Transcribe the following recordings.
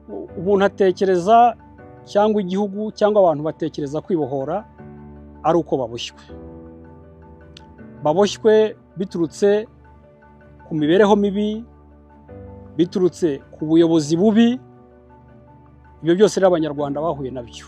umuntu atekereza cyangwa igihugu cyangwa abantu batekereza kwibohora ari uko baboshywe biturutse ku mibereho mibi, biturutse ku buyobozi bubi. Ibyo byose rero abanyarwanda bahuye nabyo.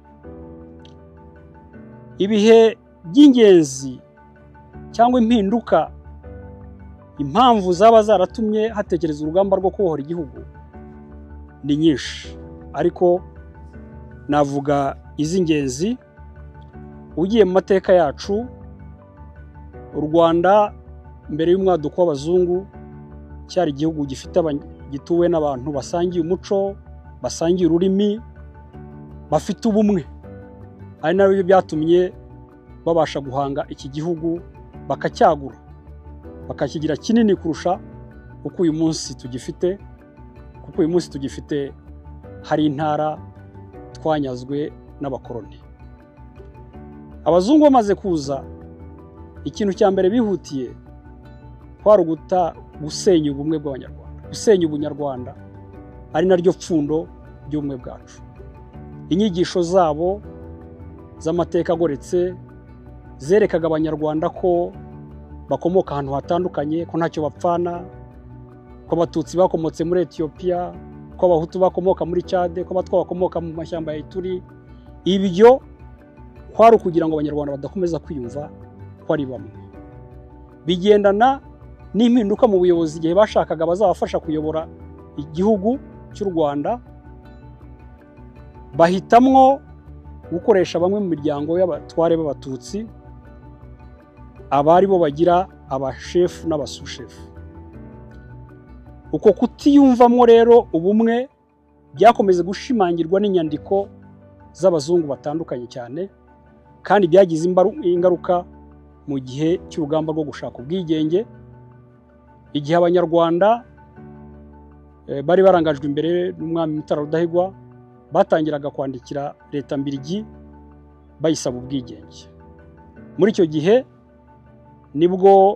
Ibihe by'ingenzi cyangwa impinduka, impamvu zaba zaratumye hatekereza urugamba rwo kubohora igihugu ni nyinshi, ariko navuga iz'ingenzi. Ugiye mu mateka yacu, u Rwanda mbere y'umwaduko w'abazungu cyari igihugu gituwe n'abantu basangiye umuco, basangiye ururimi, bafite ubumwe. Ari nabyo byatumye babasha guhanga iki gihugu bakacyagura, bakakigira kinini kurusha uko uyu munsi tugifite. Kuko uyu munsi tugifite hari intara twanyazwe n'abakoloni. Abazungu bamaze kuza, ikintu cya mbere bihutiye kwari gusenya ubumwe bw'abanyarwanda, gusenya ubunyarwanda, ari naryo pfundo ry'ubumwe bwacu. Inyigisho zabo z'amateka agoretse zerekaga abanyarwanda ko bakomoka ahantu hatandukanye, ko ntacyo bapfana, ko abatutsi bakomotse muri Ethiopia, ko abahutu bakomoka muri Chad, ko abatwa bakomoka mu mashyamba ya Ituri. Ibyo kwari kugira ngo abanyarwanda badakomeza kwiyumva ko ari bamwe. Bigendana n'impinduka mu buyobozi igihe bashakaga bazabafasha kuyobora igihugu cy'u Rwanda, bahitamwo gukoresha bamwe mu miryango y'abatware b'abatutsi, abari bo bagira abashefu n'abasushefu. Uko kutiyumvamo rero ubumwe byakomeze gushimangirwa n'inyandiko z'abazungu batandukanye cyane, kandi byagize ingaruka mu gihe cy'urugamba rwo gushaka ubwigenge, igihe abanyarwanda bari barangajwe imbere n'umwami Mutara Rudahigwa batangiraga kwandikira leta mbirigi bayisaba ubwigenge. Muri icyo gihe nibwo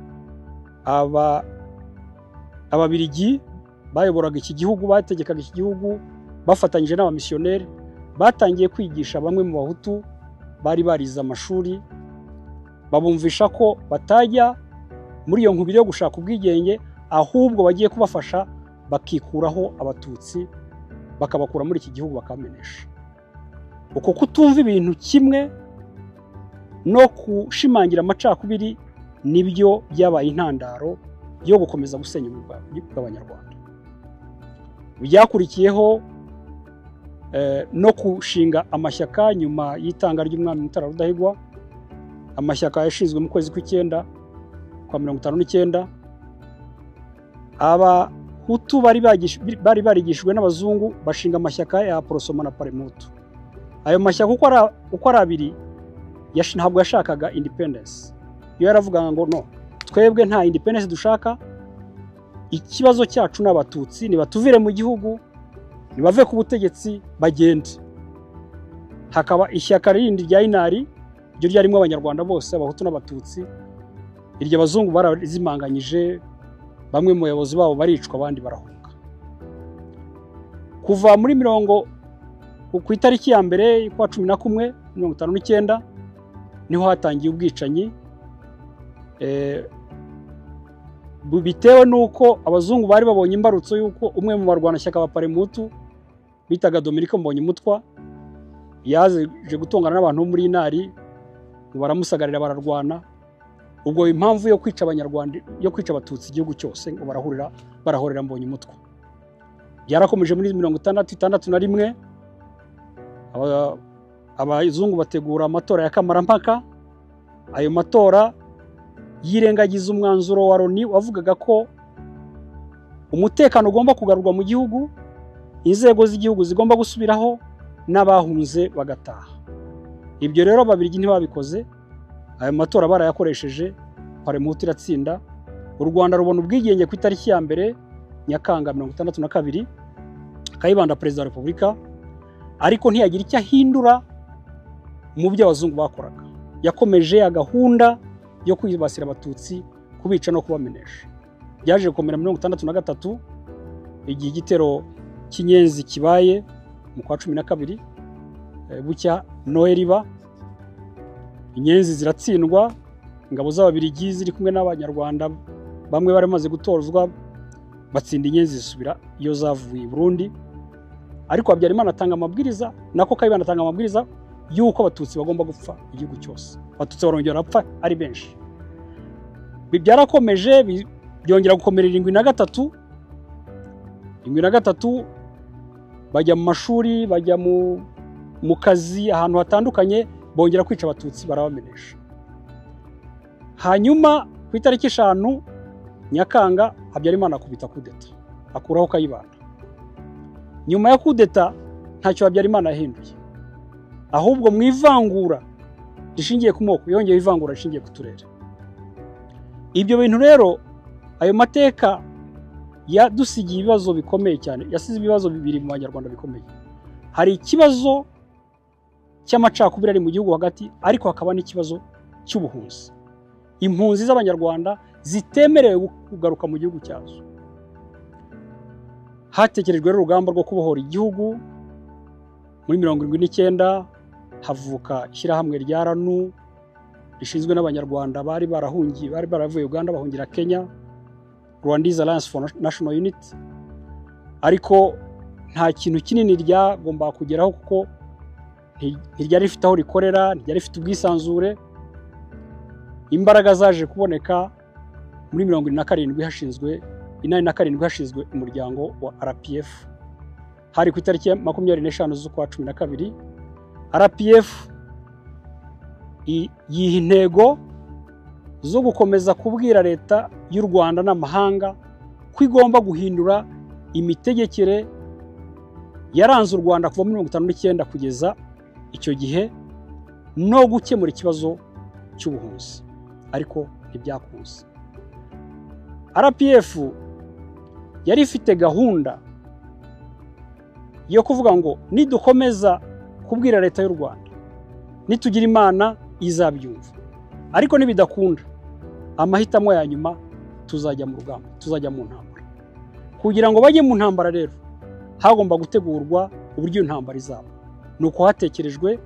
ababirigi bayoboraga iki gihugu, bategekaga iki gihugu bafatanyije n'abamisiyoneri, batangiye kwigisha bamwe mu bahutu bari barize amashuri, babumvisha ko batajya muri iyo nkubiri yo gushaka ubwigenge, ahubwo bagiye kubafasha bakikuraho abatutsi, bakabakura muri iki gihugu bakamenesha. Uko kutumva ibintu kimwe no kushimangira amacakubiri nibyo byabaye intandaro yo gukomeza gusenya ubumwe bw'abanyarwanda. Byakurikiyeho no kushinga amashyaka nyuma y'itanga ry'umwami Mutara Rudahigwa. Amashyaka yashinzwe mu kwezi kw'icyenda kwa 1959. Abahutu bari barigishijwe n'abazungu bashinga amashyaka ya Porosoma na Paremutu. Ayo mashyaka uko ari abiri ntabwo yashakaga independence. Iyo yaravugaga ngo no, twebwe nta independence dushaka, ikibazo cyacu n'abatutsi nibatuvire mu gihugu, nibave ku butegetsi bagende. Hakaba ishyaka rindi rya Inari, ryo ryarimo abanyarwanda bose, abahutu n'abatutsi. Iryo abazungu barazimanganyije, bamwe mu bayobozi babo baricwa, abandi barahunga. Kuva muri ku itariki ya mbere kwa 11 1959 niho hatangiye ubwicanyi, bitewe nuko abazungu bari babonye imbarutso yuko umwe mu barwanashyaka ba Paremutu bitaga Dominiko Mbonyumutwa yaje gutongana n'abantu muri Inari, baramusagarira bararwana. Ubwo impamvu yo kwica abanyarwanda, yo kwica abatutsi igihugu cyose, ngo barahorera Mbonyumutwa. Byarakomeje muri 1961. Abazungu bategura amatora ya kamarampaka. Ayo matora yirengagiza umwanzuro wa Loni wavugaga ko umutekano ugomba kugarurwa mu gihugu, inzego z'igihugu zigomba gusubiraho, n'abahunze bagataha. Ibyo rero ababirigi ntibabikoze. Ayo matora barayakoresheje, Paremutu iratsinda. U Rwanda rubona ubwigenge ku itariki ya mbere Nyakanga 1962. Kayibanda perezida wa Repubulika, ariko ntiyagira icyo ahindura mu byo abazungu bakoraga. Yakomeje agahunda yo kwibasira abatutsi, kubica no kubamenesha. Byaje gukomera 1963 igihe igitero cy'inyenzi kibaye mu kwa 12 bucya Noheli iba, inyenzi ziratsindwa, ingabo z'Ababiligi ziri kumwe n'Abanyarwanda bamwe bari maze gutozwa batsinda inyenzi zisubira iyo zavuye i Burundi. Ariko Habyarimana atanga amabwiriza, nako Kayibanda atanga amabwiriza yuko abatutsi bagomba gupfa igihugu cyose. Abatutsi barongera bapfa ari benshi. Byarakomeje byongera gukomerera 73. 73 bajya mu mashuri, bajya mu kazi ahantu hatandukanye, bongera kwica abatutsi barabamenesha. Hanyuma ku itariki 5 Nyakanga Habyarimana akubita kudeta, akuraho Kayibanda. Nyuma ya kudeta ntacyo Habyarimana yahinduye, ahubwo mu ivangura rishingiye ku moko yongeye ivangura rishingiye ku turere. Ibyo bintu rero, ayo mateka yadusigiye ibibazo bikomeye cyane, yasize ibibazo bibiri mu Banyarwanda bikomeye. Hari ikibazo cy'amacakubiri ari mu gihugu hagati, ariko hakaba n'ikibazo cy'ubuhunzi. Impunzi z'Abanyarwanda zitemerewe kugaruka mu gihugu cyazo. Hatekerejwe urugamba rwo kubohora igihugu. Muri 79 havuka ishyirahamwe rya RANU rishinzwe n'Abanyarwanda bari barahungiye, bari baravuye Uganda bahungira Kenya, Rwandese Alliance for National Unity. Ariko nta kintu kinini ryagomba kugeraho kuko ntiryari rifite aho rikorera, ntiryari rifite ubwisanzure. Imbaraga zaje kuboneka muri 77 hashinzwe 87 hashinzwe umuryango wa RPF. Hari ku itariki 25 z'ukwa 12 RPF yiha intego zo gukomeza kubwira leta y'u Rwanda n'amahanga ko igomba guhindura imitegekere yaranze u Rwanda kuva muri 59 kugeza icyo gihe, no gukemura ikibazo cy'ubuhunzi. Ariko ntibyakunze. RPF yari ifite gahunda yo kuvuga ngo nidukomeza kubwira leta y'u Rwanda, nitugira Imana izabyumva. Ariko nibidakunda, amahitamo ya nyuma tuzajya mu rugamba, tuzajya mu ntambara. Kugira ngo bajye mu ntambara rero, hagomba gutegurwa uburyo intambara izaba. Nuko hatekerejwe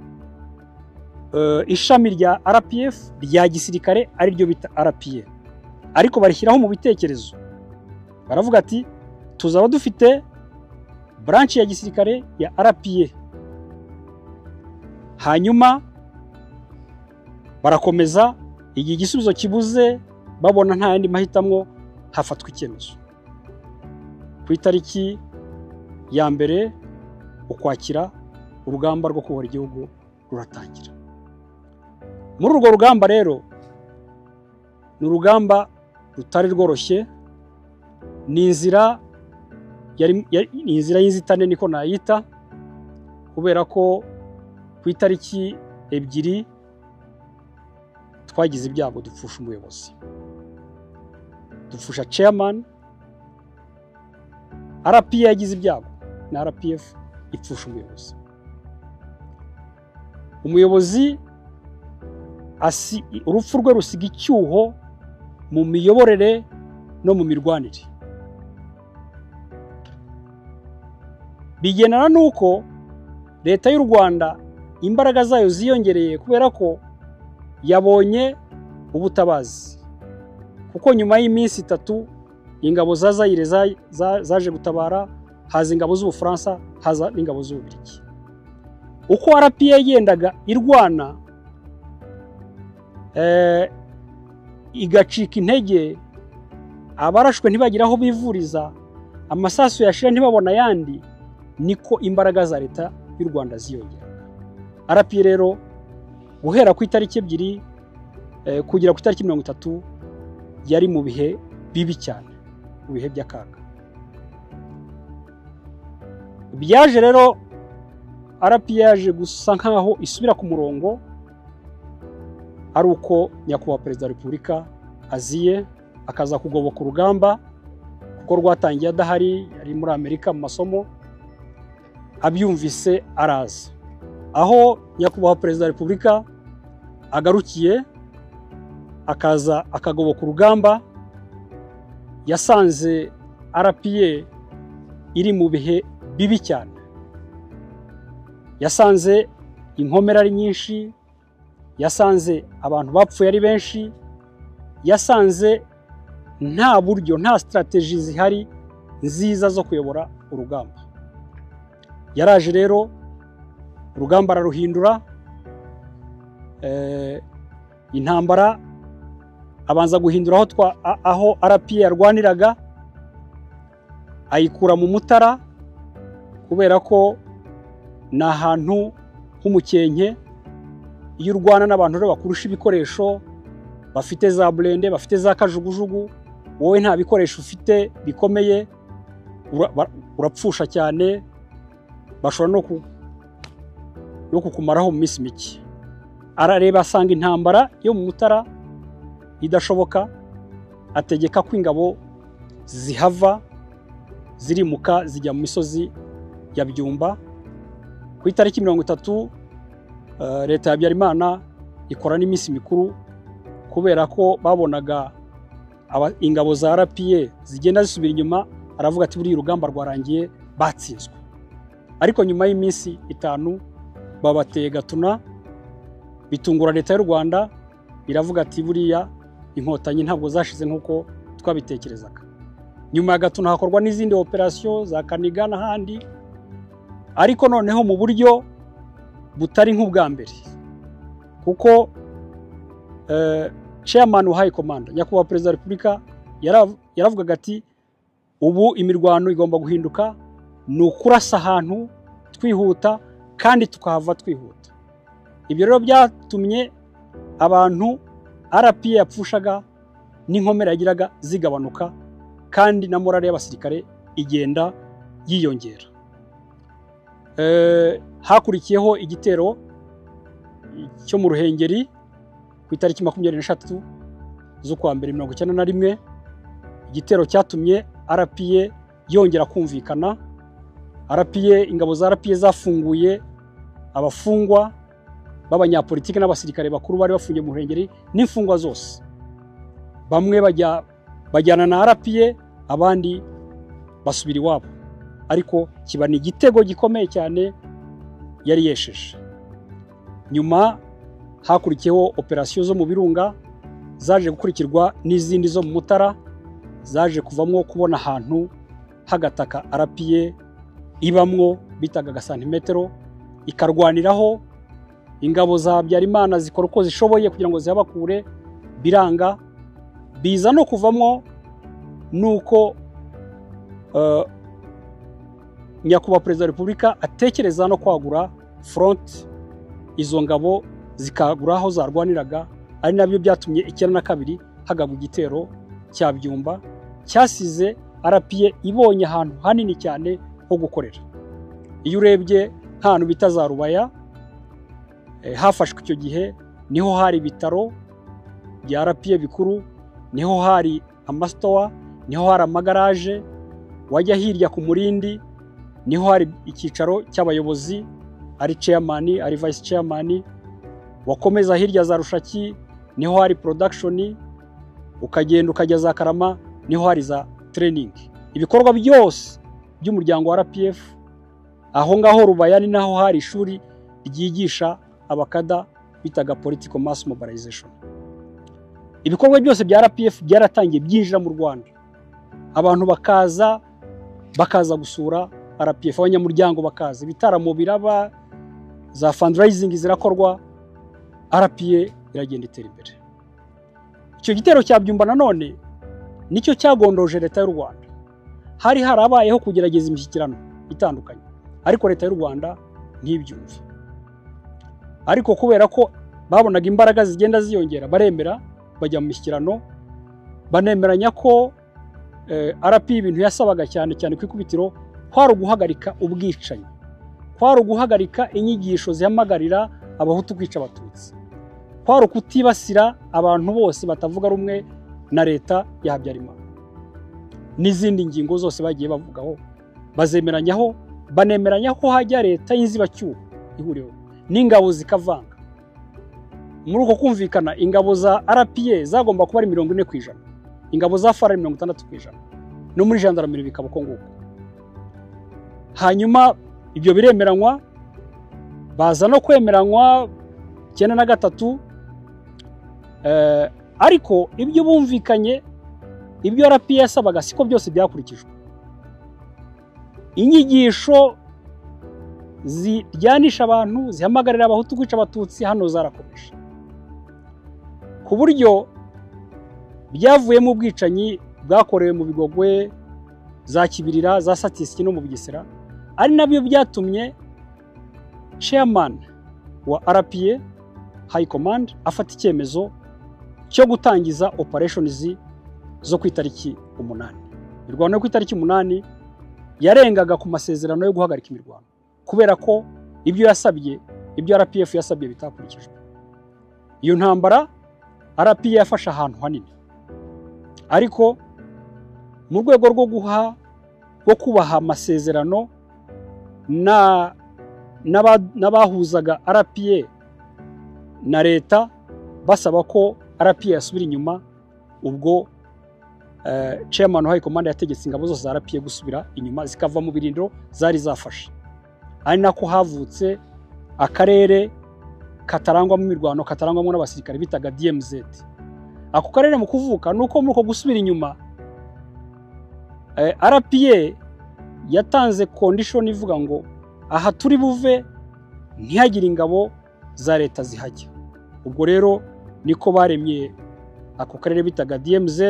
ishami rya RPF rya gisirikare ari ryo bita RPA. Ariko barishyiraho mu bitekerezo, baravuga ati tuzaba dufite branch ya gisirikare ya RPA. Hanyuma barakomeza, igihe igisubizo kibuze babona nta yandi mahitamo, hafatwa icyemezo. Ku itariki ya mbere Ukwakira urugamba rwo kubohora igihugu ruratangira. Muri urwo rugamba rero, ni urugamba rutari rworoshye, ni inzira y'inzitane niko nayita, kubera ko ku itariki 2 twagize ibyago dupfusha umuyobozi, dupfusha chairman. RPA yagize ibyago na RPF ipfusha umuyobozi. Umuyobozi urupfu rwe rusiga icyuho mu miyoborere no mu mirwanire. Bigenana nuko leta y'u Rwanda imbaraga zayo ziyongereye kubera ko yabonye ubutabazi, kuko nyuma y'iminsi 3 ingabo za Zaire zaje gutabara, haza ingabo z'Ubufaransa, haza n'ingabo z'Ububiligi. Uko RPA yendaga irwana igacika intege, abarashwe ntibagira aho bivuriza, amasasu yashira ntibabona yandi, niko imbaraga za leta y'u Rwanda ziyongera. RPA rero guhera ku itariki 2 kugera ku itariki 30 yari mu bihe bibi cyane, mu bihe by'akaga. Byaje rero RPA yaje gusa nkaho isubira ku murongo, ari uko nyakubahwa Perezida wa Repubulika aziye akaza kugoboka urugamba, kuko rwatangiye adahari, yari muri Amerika mu masomo. Abyumvise araza, aho nyakubahwa Perezida wa Repubulika agarukiye akaza akagoboka urugamba, yasanze RPA iri mu bihe bibi cyane. Yasanze inkomere ari nyinshi, yasanze abantu bapfuye ari benshi, yasanze nta buryo, nta strategy zihari nziza zo kuyobora urugamba. Yaraje rero urugamba araruhindura, intambara abanza guhindura aho RPA yarwaniraga, ayikura mu Mutara kubera ko ni ahantu h'umukenke. Iyo urwana n'abantu rero bakurusha ibikoresho, bafite za blende, bafite za kajugujugu, wowe nta bikoresho ufite bikomeye, urapfusha cyane, bashobora no kukumaraho mu minsi mike. Arareba asanga intambara yo mu Mutara idashoboka, ategeka ko ingabo zihava zirimuka zijya mu misozi ya Byumba. Ku itariki 30 leta ya Habyarimana ikora n'iminsi mikuru kubera ko babonaga ingabo za RPA zigenda zisubira inyuma. Aravuga ati buri rugamba rwarangiye, batsinzwe. Ariko nyuma y'iminsi 5 babateye Gatuna, bitungura leta y'u Rwanda, iravuga ati buriya inkotanyi ntabwo zashize nkuko twabitekerezaga. Nyuma ya Gatuna hakorwa n'izindi operation za Kaniga n'ahandi, ariko noneho mu buryo butari nk'ubwa mbere, kuko chairman wa high command nyakubahwa perezida wa Repubulika yaravugaga ati ubu imirwano igomba guhinduka, ni ukurasa ahantu twihuta kandi tukahava twihuta. Ibyo rero byatumye abantu RPA yapfushaga n'inkomere yagiraga zigabanuka, kandi na morale y'abasirikare igenda yiyongera. Hakurikiyeho igitero cyo mu Ruhengeri ku itariki 23 z'ukwa mbere 1991. Igitero cyatumye RPA yongera kumvikana. RPA, ingabo za RPA zafunguye abafungwa b'abanyapolitike n'abasirikare bakuru bari bafungiye mu Ruhengeri n'imfungwa zose. Bamwe bajyana na RPA, abandi basubira iwabo. Ariko kiba ni igitego gikomeye cyane yari yesheje. Nyuma hakurikiyeho operasiyo zo mu Birunga, zaje gukurikirwa n'izindi zo mu Mutara, zaje kuvamwo kubona ahantu hagataka RPA ibamwo bitaga gasantimetero, ikarwaniraho. Ingabo za Habyarimana zikora uko zishoboye kugira ngo zihabakure, biranga. Biza no kuvamwo nuko nyakubahwa perezida wa Repubulika atekereza no kwagura front, izo ngabo zikagura aho zarwaniraga. Ari nabyo byatumye 92 hagabwa igitero cya Byumba, cyasize RPA ibonye ahantu hanini cyane ho gukorera. Iyo urebye nk'ahantu bita za Rubaya, hafashwe icyo gihe, niho hari ibitaro bya RPA bikuru, niho hari amastowa, niho hari amagaraje. Wajya hirya ku Murindi, niho hari icyicaro cy'abayobozi, ari chairman, ari vice chairman. Wakomeza hirya za Rushaki, niho hari production. Ukagenda ukajya za Karama, niho hari za training. Ibikorwa byose by'umuryango wa RPF aho ngaho Rubaya ni naho hari ishuri ryigisha abakada bitaga political mass mobilization. Ibikorwa byose bya RPF byaratangiye byinjira mu Rwanda. Abantu bakaza gusura RPF, abanyamuryango bakaza, ibitaramo biraba, za fundraising zirakorwa, RPA iragenda itera imbere. Icyo gitero cya Byumba nanone nicyo cyagondoje leta y'u Rwanda. Hari harabayeho kugerageza imishyikirano itandukanye, ariko leta y'u Rwanda ntibyumve. Ariko kubera ko babonaga imbaraga zigenda ziyongera, baremera bajya mu mishyikirano, banemeranya ko RPA ibintu yasabaga cyane cyane kwikubitiro kwari guhagarika ubwicanyi, kwari guhagarika inyigisho zihamagarira abahutu kwica abatutsi, kwari kutibasira abantu bose batavuga rumwe na leta ya Habyarimana. N'izindi ngingo zose bagiye bavugaho bazemeranyaho, banemeranya ko hajya leta y'inzibacyuho ihuriweho n'ingabo zikavanga. Muri uko kumvikana, ingabo za RPA zagomba kuba ari 40%, ingabo za FARA 60%, no muri gendarmerie bikaba uko nguko. hanyuma ibyo biremeranywa, baza no kwemeranywa 93, ariko ibyo bumvikanye, ibyo RPA yasabaga siko byose byakurikijwe. Inyigisho zijyanisha abantu, zihamagarira abahutu kwica abatutsi hano zarakomeje, ku buryo byavuye mu bwicanyi bwakorewe mu Bigogwe, za Kibirira, za Satisiki no mu Bugesera, ari nabyo byatumye chairman wa RPA High Command afata icyemezo cyo gutangiza operations zo ku itariki 8. Imirwano yo ku itariki 8 yarengaga ku masezerano yo guhagarika imirwano, kubera ko ibyo yasabye, ibyo RPF yasabye bitakurikijwe. Iyo ntambara RPA yafashe ahantu hanini, ariko mu rwego rwo kubaha amasezerano n'abahuzaga RPA na leta, basaba ko RPA yasubira inyuma. Ubwo chairman wa High Command yategetse ingabo zose za RPA gusubira inyuma, zikava mu birindiro zari zafashe. Ari nako havutse akarere katarangwamo imirwano, katarangwamo n'abasirikare bitaga DMZ. Ako karere mu kuvuka nuko muko gusubira inyuma, RPA yatanze condition ivuga ngo aha turi buve ntihagire ingabo za leta zihajya. Ubwo rero niko baremye ako karere bitaga DMZ,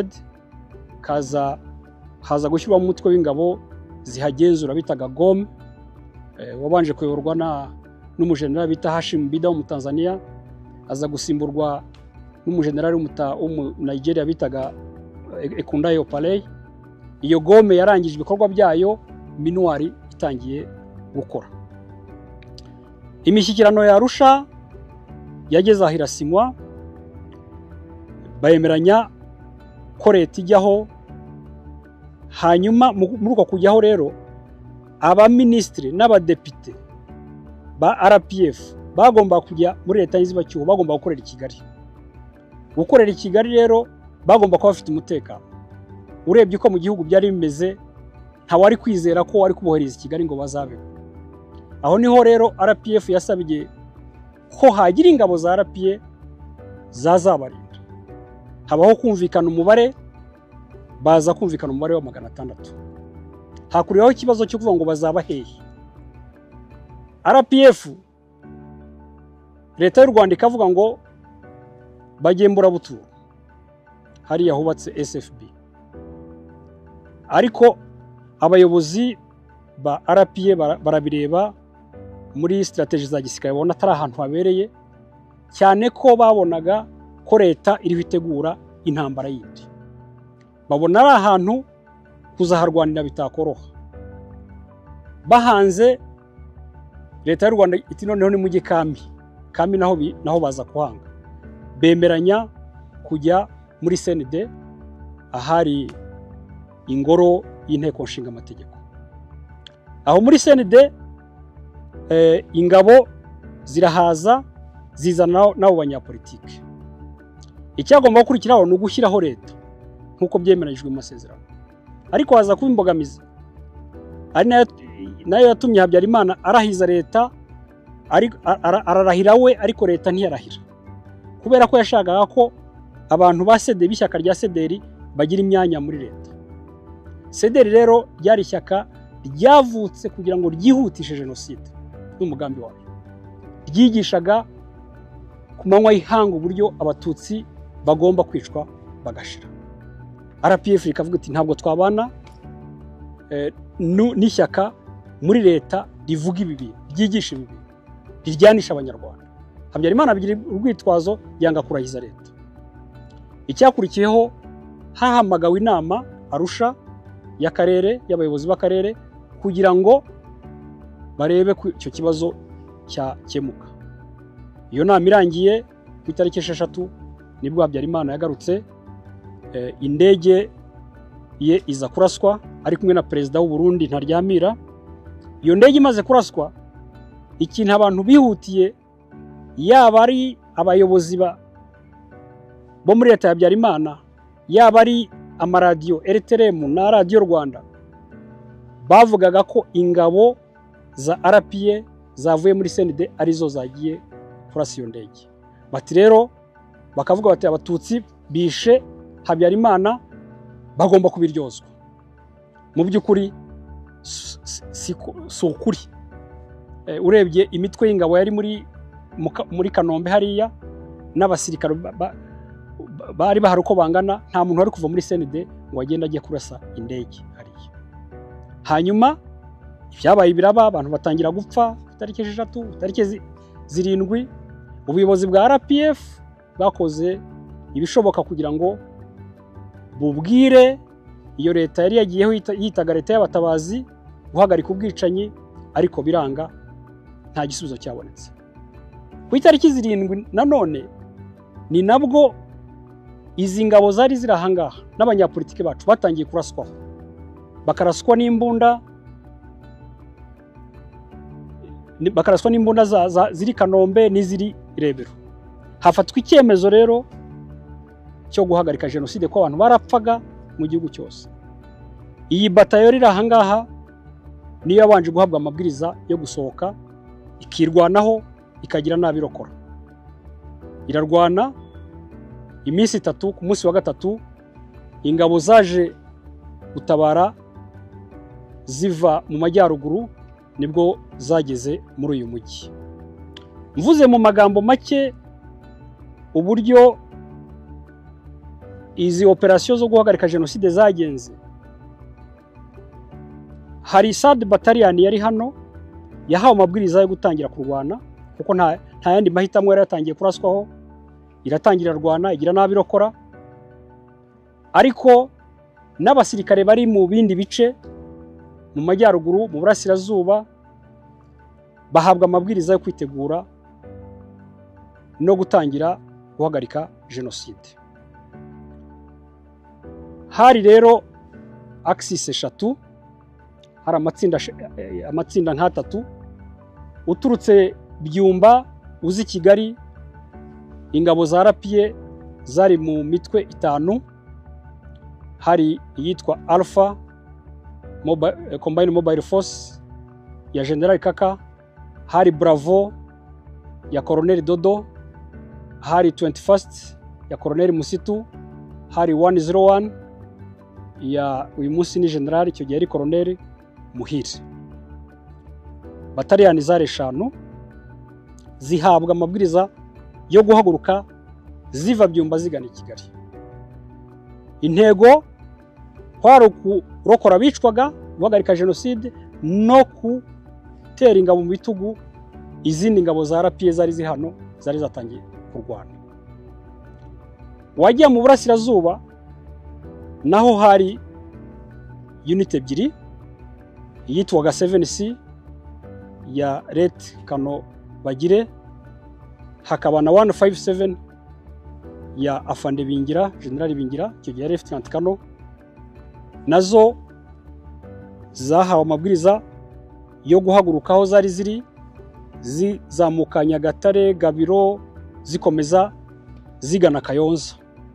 haza gushyirwa mu mutwe w'ingabo zihagenzura bitaga GOM, wabanje kuyoborwa n'umujenerali bita Hashim Bida mu Tanzania, aza gusimburwa n'umujenerali w'umu Nigeria bitaga Ekundayo Paley. Iyo GOM yarangije ibikorwa byayo Minuari itangiye gukora. Imishyikirano ya Arusha yageze aho irasinywa, bayemeranya ko leta ijyaho. Hanyuma muri uko kujyaho rero, abaminisitiri n'abadepite ba RPF bagomba kujya muri leta y'inzibacyuho, bagomba gukorera i Kigali. Gukorera i Kigali rero bagomba kuba bafite umutekano. Urebye uko mu gihugu byari bimeze, ntawari kwizera ko wari kubohereza i Kigali ngo bazabeho. Aho niho rero RPF yasabye ko hagira ingabo za RPA zazabarinda. Habaho kumvikana umubare, baza kumvikana umubare wa 600. Hakuriyeho ikibazo cyo kuvuga ngo bazaba hehe. RPF leta y'u Rwanda ikavuga ngo bagembura Buturo, hariya hubatse SFB. Ariko abayobozi ba RPA barabireba muri strategy za gisirikare, babona atari ahantu habereye, cyane ko babonaga ko leta iri bitegura intambara yindi. Babona ari ahantu kuzaharwanira bitakoroha. Bahanze leta y'u Rwanda iti noneho ni mujye Kambi naho baza kuhanga. Bemeranya kujya muri CND, ahari ingoro y'inteko nshinga amategeko. Aho muri CND ingabo zirahaza, zizana nabo banyapolitike. Icyagomba gukurikiraho ni ugushyiraho leta nkuko byemeranyijwe mu masezerano. Ariko haza kuba imbogamizi, ari nayo yatumye Habyarimana arahiza leta, ararahira we, ariko leta ntiyarahira, kubera ko yashakaga ko abantu ba CDR b'ishyaka rya CDR bagira imyanya muri leta. CDR rero ryari ishyaka ryavutse kugira ngo ryihutishe jenoside n'umugambi wayo. Ryigishaga ku manywa y'ihanga uburyo abatutsi bagomba kwicwa bagashira. RPF ikavuga iti ntabwo twabana n'ishyaka muri leta rivuga ibi, ryigisha ibi, riryanisha abanyarwanda. Habyarimana bigira urwitwazo yanga kurahiza leta. Icyakurikiyeho hahamagawe inama Arusha y'akarere, y'abayobozi b'akarere, kugira ngo barebe ko icyo kibazo cyakemuka. Iyo nama irangiye ku itariki 6 nibwo Habyarimana yagarutse, indege ye iza kuraswa ari kumwe na perezida w'u Burundi Ntaryamira. Iyo ndege imaze kuraswa, ikintu abantu bihutiye, yaba ari abayobozi bo muri leta ya Habyarimana, yaba ari amaradiyo RTRM na Radio Rwanda, bavugaga ko ingabo za RPA zavuye muri CND arizo zagiye kurasa iyo ndege. Bati rero bakavuga bati abatutsi bishe Habyarimana bagomba kubiryozwa. Mu by'ukuri si ukuri. Urebye imitwe y'ingabo yari muri Kanombe hariya n'abasirikare bari bahari uko bangana, nta muntu wari kuva muri CND ngo agende ajye kurasa indege hariya. Hanyuma ibyabaye biraba, abantu batangira gupfa tariki 6, tariki 7. Ubuyobozi bwa RPF bwakoze ibishoboka kugira ngo bubwire iyo leta yari yagiyeho yitaga leta y'abatabazi guhagarika ubwicanyi, ariko biranga, nta gisubizo cyabonetse. Ku itariki 7 nanone ni nabwo izi ngabo zari zirahangaha n'abanyapolitike bacu batangiye kuraswaho, bakaraswa n'imbunda, ziri Kanombe n'iziri Rebero. Hafatwa icyemezo rero cyo guhagarika jenoside ko abantu barapfaga mu gihugu cyose. Iyi batayo iri ahangaha niyo yabanje guhabwa amabwiriza yo gusohoka ikirwanaho ikagira n'abirokora. Irarwana iminsi 3, ku munsi wa 3 ingabo zaje gutabara ziva mu majyaruguru nibwo zageze muri uyu mujyi. Mvuze mu magambo make uburyo izi operasiyo zo guhagarika jenoside zagenze, hari SAD battalion yari hano yahawe amabwiriza yo gutangira kurwana kuko nta yandi mahitamo yari yatangiye kuraswaho, iratangira rwana igira n'abirokora. Ariko n'abasirikare bari mu bindi bice mu majyaruguru, mu burasirazuba, bahabwa amabwiriza yo kwitegura no gutangira guhagarika jenoside. Hari rero axis 3, hari amatsinda nk'3. Uturutse Byumba uzi Kigali, ingabo za RPA zari mu mitwe 5. Hari iyitwa Alpha Combined Mobile Force ya General Kaka, hari Bravo ya Colonel Dodo, hari 21st ya Colonel Musitu, hari 101 ya uyu munsi ni General, icyo gihe ari Colonel Muhire. Bataliyani zari 5 zihabwa amabwiriza yo guhaguruka ziva Byumba zigana i Kigali. Intego kwari kurokora bicwaga, guhagarika jenoside no gutera ingabo mu bitugu izindi ngabo za RPA zari zihano zari zatangiye kurwana. Wagiye mu burasirazuba naho hari unit 2, yitwaga 7C ya Ret Kano Bagire, hakaba na 157 ya Afande Bingira, General Bingira, icyo gihe Lieutenant Kano, nazo zahawe amabwiriza yo guhagurukaho zari ziri zizamuka Nyagatare, Gabiro, zikomeza zigana Kayonza.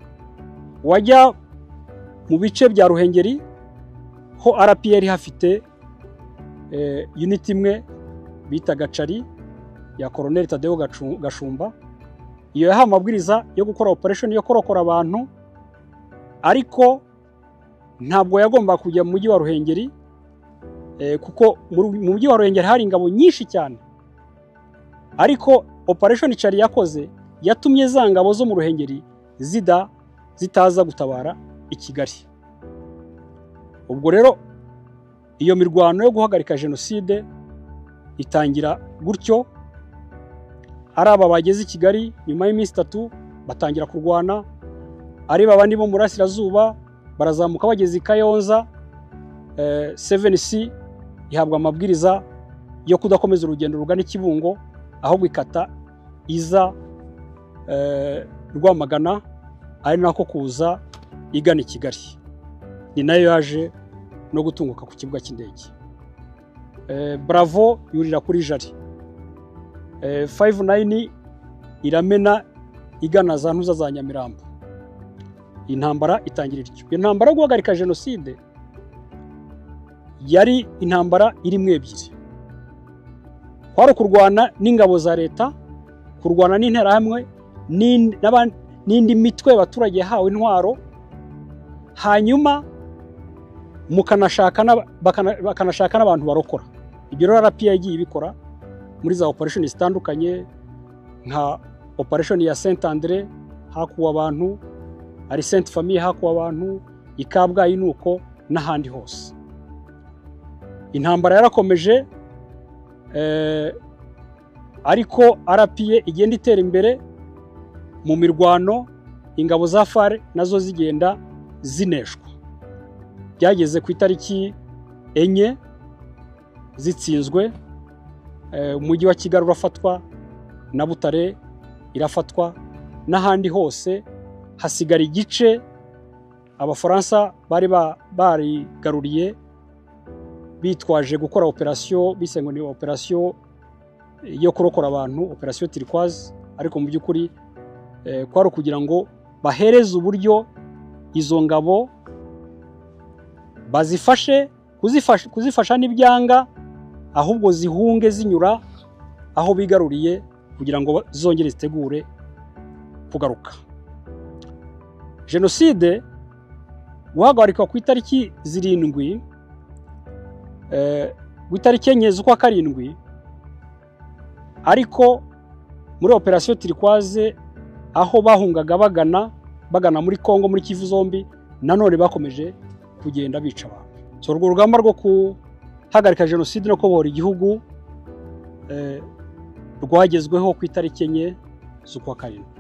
Wajya mu bice bya Ruhengeri ho RPA yari hafite unit imwe bita Gacari ya Colonel Tadeo Gashumba. Iyo yahawe amabwiriza yo gukora operation yo korokora abantu, ariko ntabwo yagomba kujya mu mujyi wa Ruhengeri kuko mu mujyi wa Ruhengeri hari ingabo nyinshi cyane. Ariko operation Cari yakoze yatumye za ngabo zo mu Ruhengeri zitaza gutabara i Kigali. Ubwo rero iyo mirwano yo guhagarika jenoside itangira gutyo. Ari aba bageze i Kigali nyuma y'iminsi 3 batangira kurwana, ari babandi bo mu burasirazuba barazamuka bageze i Kayonza. 7C ihabwa amabwiriza yo kudakomeza urugendo rugana i Kibungo, ahubwo ikata iza Rwamagana, ari nako kuza igana i Kigali. Ni nayo yaje no gutunguka ku kibuga cy'indege. Bravo yurira kuri Jari. 59 iramena igana za ntuza za Nyamirambo. Intambara itangira ityo. Intambara yo guhagarika jenoside yari intambara irimo ebyiri. Kwari kurwana n'ingabo za leta, kurwana n'interahamwe n'indi mitwe y'abaturage yahawe intwaro, hanyuma bakanashaka n'abantu barokora. Ibyo rero RPA yagiye ibikora muri za operation zitandukanye, nka operation ya Saint André hakuwa abantu, ari Sainte Famille hakuwa abantu, Ikabwayi nuko n'ahandi hose. Intambara yarakomeje, ariko RPA igenda itera imbere mu mirwano, ingabo za FARC nazo zigenda zineshwa. Byageze ku itariki 4 zitsinzwe, umujyi wa Kigali urafatwa, na Butare irafatwa, n'ahandi hose hasigara igice Abafaransa bari garuriye bitwaje gukora operation bise ngo ni operation yo kurokora abantu, operation Turquoise, ariko mu by'ukuri kwari kugira ngo bahereze uburyo izo ngabo kuzifasha n'ibyanga, ahubwo zihunge zinyura aho bigaruriye kugira ngo zongere zitegure kugaruka. Jenoside guhagarikwa ku itariki 7 ku itariki 4 z'ukwa 7, ariko muri operation Turquoise aho bahungaga bagana muri Kongo, muri Kivu zombi, nanone bakomeje kugenda bica abantu. So urwo rugamba rwo kuhagarika jenoside no kubohora igihugu rwagezweho ku itariki 4 z'ukwa 7.